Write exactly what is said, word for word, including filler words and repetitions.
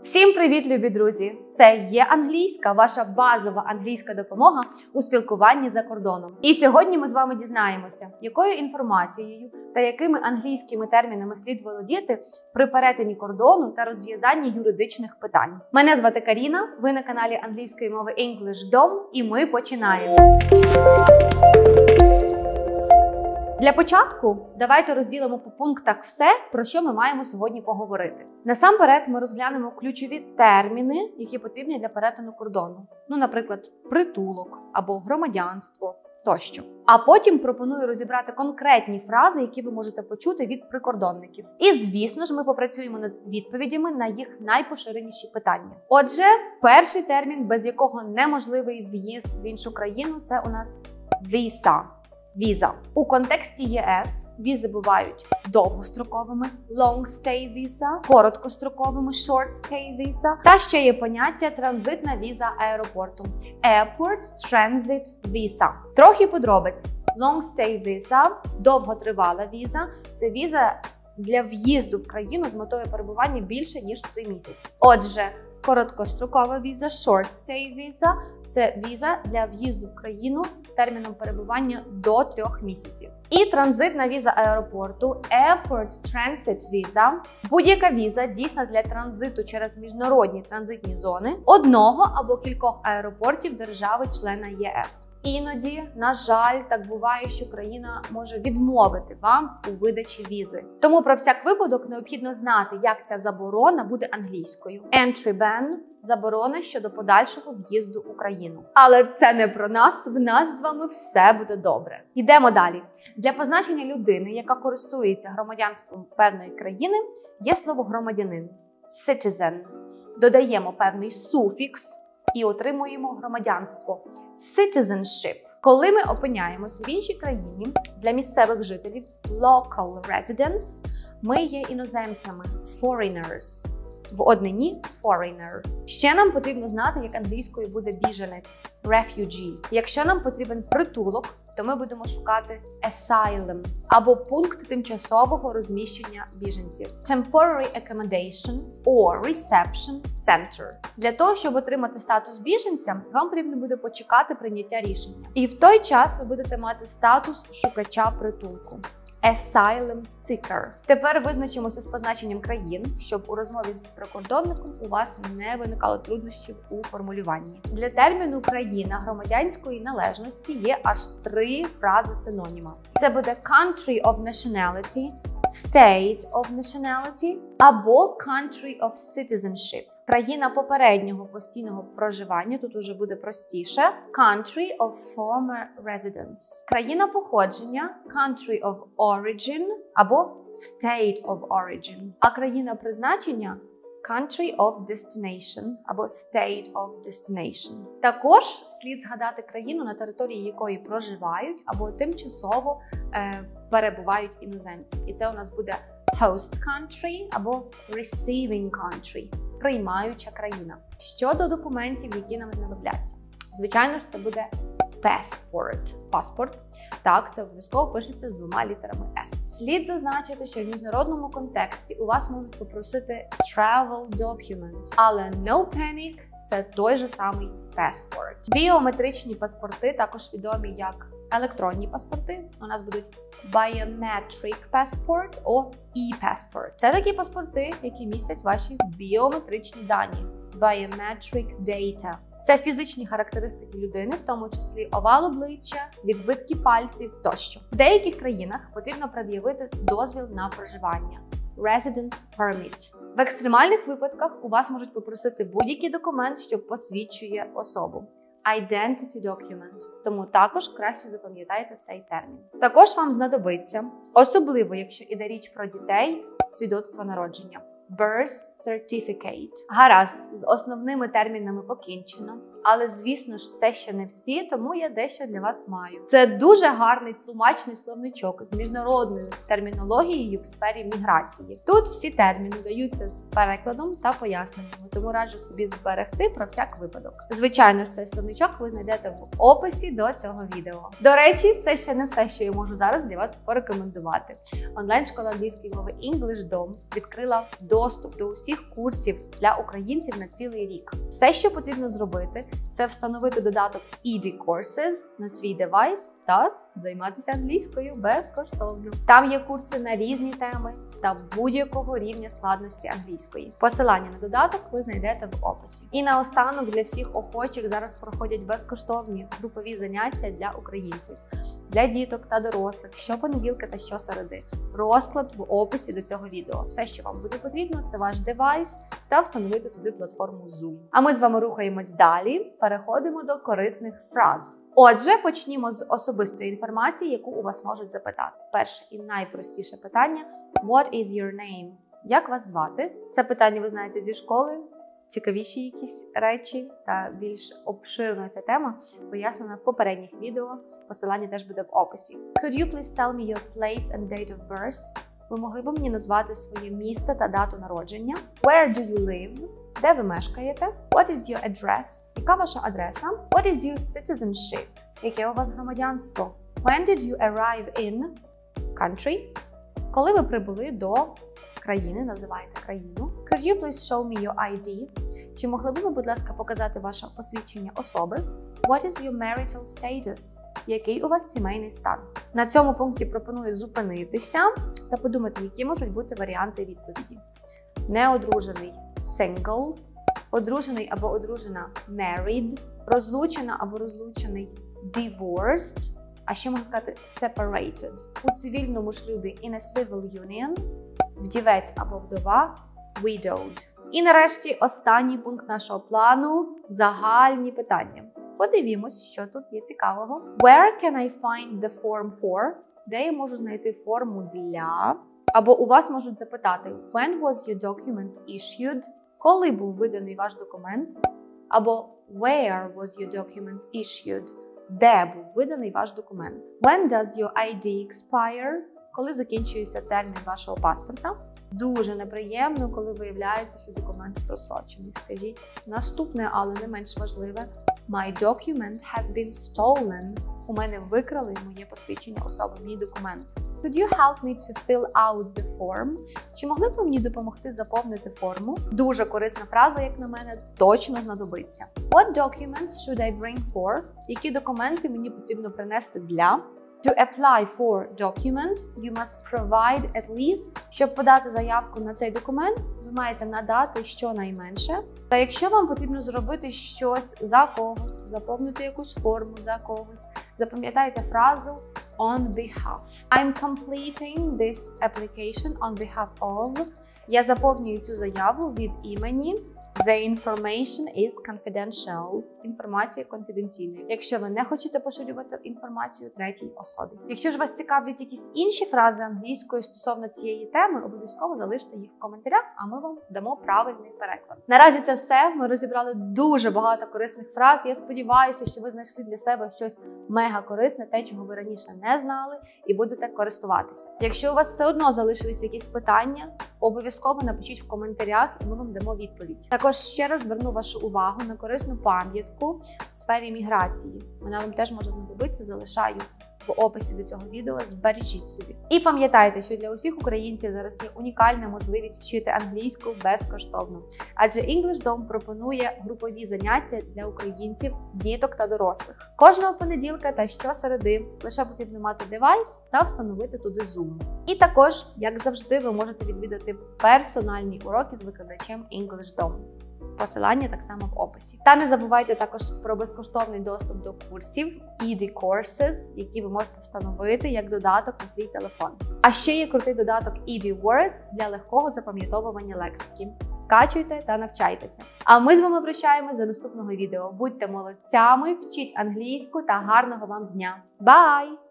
Всім привіт, любі друзі! Це є англійська, ваша базова англійська допомога у спілкуванні за кордоном. І сьогодні ми з вами дізнаємося, якою інформацією та якими англійськими термінами слід володіти при перетині кордону та розв'язанні юридичних питань. Мене звати Каріна, ви на каналі англійської мови EnglishDom, і ми починаємо. Для початку давайте розділимо по пунктах все, про що ми маємо сьогодні поговорити. Насамперед ми розглянемо ключові терміни, які потрібні для перетину кордону. Ну, наприклад, притулок або громадянство тощо. А потім пропоную розібрати конкретні фрази, які ви можете почути від прикордонників. І, звісно ж, ми попрацюємо над відповідями на їх найпоширеніші питання. Отже, перший термін, без якого неможливий в'їзд в іншу країну, це у нас віза. Віза. У контексті ЄС візи бувають довгостроковими long stay visa, короткостроковими short stay visa, та ще є поняття транзитна віза аеропорту airport transit visa. Трохи подробиць. Long stay visa – довготривала віза. Це віза для в'їзду в країну з метою перебування більше ніж три місяці. Отже, короткострокова віза, short stay visa – це віза для в'їзду в країну терміном перебування до трьох місяців. І транзитна віза аеропорту Airport Transit Visa – будь-яка віза дійсна для транзиту через міжнародні транзитні зони одного або кількох аеропортів держави-члена ЄС. Іноді, на жаль, так буває, що країна може відмовити вам у видачі візи. Тому про всяк випадок необхідно знати, як ця заборона буде англійською. Entry ban – заборона щодо подальшого в'їзду у країну. Але це не про нас, в нас з вами все буде добре. Йдемо далі. Для позначення людини, яка користується громадянством певної країни, є слово громадянин – citizen. Додаємо певний суфікс і отримуємо громадянство – citizenship. Коли ми опиняємося в іншій країні, для місцевих жителів local residents ми є іноземцями – foreigners. В однині foreigner. Ще нам потрібно знати, як англійською буде біженець – refugee. Якщо нам потрібен притулок, то ми будемо шукати asylum або пункт тимчасового розміщення біженців – temporary accommodation or reception center. Для того, щоб отримати статус біженця, вам потрібно буде почекати прийняття рішення. І в той час ви будете мати статус шукача притулку. Asylum seeker. Тепер визначимося з позначенням країн, щоб у розмові з прикордонником у вас не виникало труднощів у формулюванні. Для терміну «країна громадянської належності» є аж три фрази синоніма. Це буде country of nationality, state of nationality або country of citizenship. Країна попереднього постійного проживання, тут уже буде простіше, country of former residence. Країна походження, country of origin або state of origin. А країна призначення, country of destination або state of destination. Також слід згадати країну, на території якої проживають або тимчасово е, перебувають іноземці. І це у нас буде host country або receiving country. Приймаюча країна. Щодо документів, які нам знадобляться. Звичайно ж, це буде passport. Паспорт. Так, це обов'язково пишеться з двома літерами S. Слід зазначити, що в міжнародному контексті у вас можуть попросити travel document. Але no panic – це той же самий passport. Біометричні паспорти, також відомі як електронні паспорти, у нас будуть biometric passport або e-passport. Це такі паспорти, які містять ваші біометричні дані. Biometric data. Це фізичні характеристики людини, в тому числі овал обличчя, відбитки пальців тощо. В деяких країнах потрібно пред'явити дозвіл на проживання – residence permit. В екстремальних випадках у вас можуть попросити будь-який документ, що посвідчує особу. Identity document. Тому також краще запам'ятайте цей термін. Також вам знадобиться, особливо якщо іде річ про дітей, свідоцтво народження. Birth certificate. Гаразд, з основними термінами покінчено, але, звісно ж, це ще не всі, тому я дещо для вас маю. Це дуже гарний тлумачний словничок з міжнародною термінологією в сфері міграції. Тут всі терміни даються з перекладом та поясненнями, тому раджу собі зберегти про всяк випадок. Звичайно ж, цей словничок ви знайдете в описі до цього відео. До речі, це ще не все, що я можу зараз для вас порекомендувати. Онлайн-школа англійської мови EnglishDom відкрила доступ до усіх курсів для українців на цілий рік. Все, що потрібно зробити, це встановити додаток Easy Courses на свій девайс та займатися англійською безкоштовно. Там є курси на різні теми та будь-якого рівня складності англійської. Посилання на додаток ви знайдете в описі. І наостанок для всіх охочих зараз проходять безкоштовні групові заняття для українців, для діток та дорослих щопонеділка та щосереди. Розклад в описі до цього відео. Все, що вам буде потрібно, це ваш девайс та встановити туди платформу Zoom. А ми з вами рухаємось далі, переходимо до корисних фраз. Отже, почнімо з особистої інформації, яку у вас можуть запитати. Перше і найпростіше питання – What is your name? Як вас звати? Це питання ви знаєте зі школи. Цікавіші якісь речі та більш обширна ця тема пояснена в попередніх відео. Посилання теж буде в описі. Could you please tell me your place and date of birth? Ви могли б мені назвати своє місце та дату народження? Where do you live? Де ви мешкаєте? What is your address? Яка ваша адреса? What is your citizenship? Яке у вас громадянство? When did you arrive in country? Коли ви прибули до країни, називаєте країну. Could you please show me your ай ді? Чи могли б ви, будь ласка, показати ваше посвідчення особи? What is your marital status? Який у вас сімейний стан? На цьому пункті пропоную зупинитися та подумати, які можуть бути варіанти відповіді. Неодружений – single, одружений або одружена – married, розлучена або розлучений – divorced, а ще можна сказати separated. У цивільному шлюбі in a civil union, вдівець або вдова – widowed. І нарешті останній пункт нашого плану – загальні питання. Подивімось, що тут є цікавого. Where can I find the form for? Де я можу знайти форму для? Або у вас можуть запитати When was your document issued? Коли був виданий ваш документ? Або Where was your document issued? Де був виданий ваш документ? When does your ай ді expire? Коли закінчується термін вашого паспорта? Дуже неприємно, коли виявляється, що документ просрочений. Скажіть. Наступне, але не менш важливе. My document has been stolen. У мене викрали моє посвідчення особи, мій документ. Could you help me to fill out the form? Чи могли б ви мені допомогти заповнити форму? Дуже корисна фраза, як на мене, точно знадобиться. What documents should I bring for? Які документи мені потрібно принести для? To apply for document, you must provide at least. Щоб подати заявку на цей документ, ви маєте надати щонайменше. Та якщо вам потрібно зробити щось за когось, заповнити якусь форму за когось, запам'ятайте фразу on behalf. I'm completing this application on behalf of. Я заповнюю цю заяву від імені. The information is confidential. Інформація конфіденційна. Якщо ви не хочете поширювати інформацію третій особі. Якщо ж вас цікавлять якісь інші фрази англійською стосовно цієї теми, обов'язково залиште їх в коментарях, а ми вам дамо правильний переклад. Наразі це все. Ми розібрали дуже багато корисних фраз. Я сподіваюся, що ви знайшли для себе щось мега корисне, те, чого ви раніше не знали, і будете користуватися. Якщо у вас все одно залишилися якісь питання, обов'язково напишіть в коментарях, і ми вам дамо відповідь. Також ще раз зверну вашу увагу на корисну пам'ятку в сфері міграції. Вона вам теж може знадобитися, залишаю в описі до цього відео, збережіть собі. І пам'ятайте, що для усіх українців зараз є унікальна можливість вчити англійську безкоштовно. Адже EnglishDom пропонує групові заняття для українців, діток та дорослих. Кожного понеділка та щосереди лише потрібно мати девайс та встановити туди Zoom. І також, як завжди, ви можете відвідати персональні уроки з викладачем EnglishDom. Посилання так само в описі. Та не забувайте також про безкоштовний доступ до курсів Easy Courses, які ви можете встановити як додаток на свій телефон. А ще є крутий додаток Easy Words для легкого запам'ятовування лексики. Скачуйте та навчайтеся. А ми з вами прощаємось до наступного відео. Будьте молодцями, вчіть англійську та гарного вам дня. Бай!